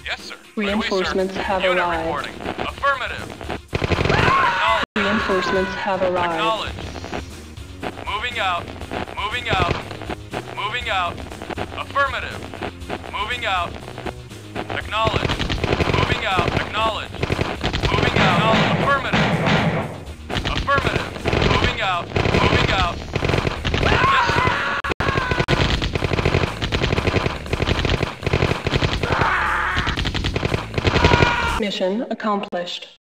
Yes, sir. Reinforcements have Unit arrived. reporting. Affirmative. Acknowledge. Reinforcements have arrived. Acknowledge. Moving out. Moving out. Moving out. Affirmative. Moving out. Acknowledge. Moving out. Acknowledge. Moving out. Affirmative. Affirmative. Moving out. Moving out. Yes, sir. Mission accomplished.